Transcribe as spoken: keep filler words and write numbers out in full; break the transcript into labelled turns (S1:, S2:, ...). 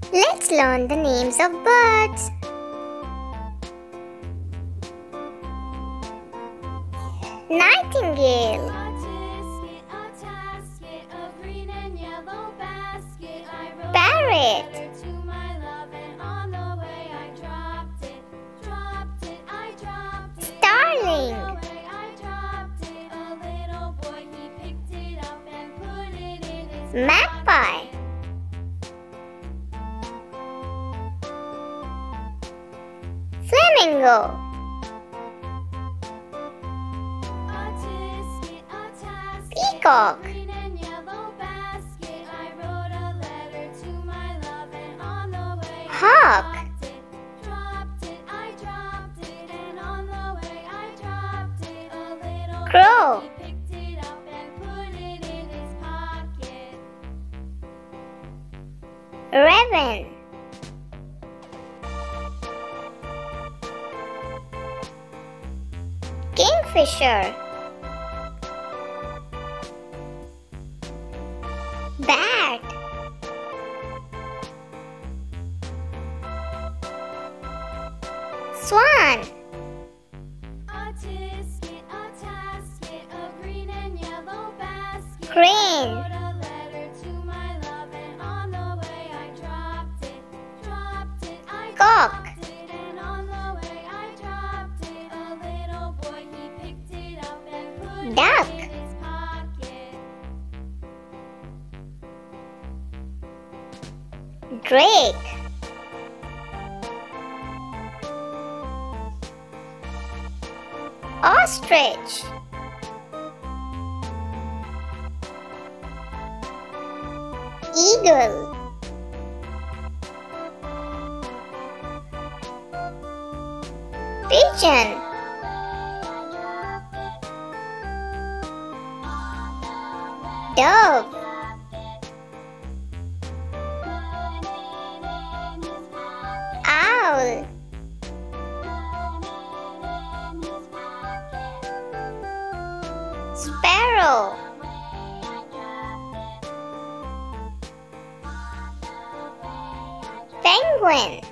S1: Let's learn the names of birds. Nightingale, parrot, starling, magpie, flamingo, peacock, hawk, crow, raven, kingfisher, bat, swan, crane, cock, duck, drake, ostrich, eagle, pigeon, dove, owl, sparrow, penguin,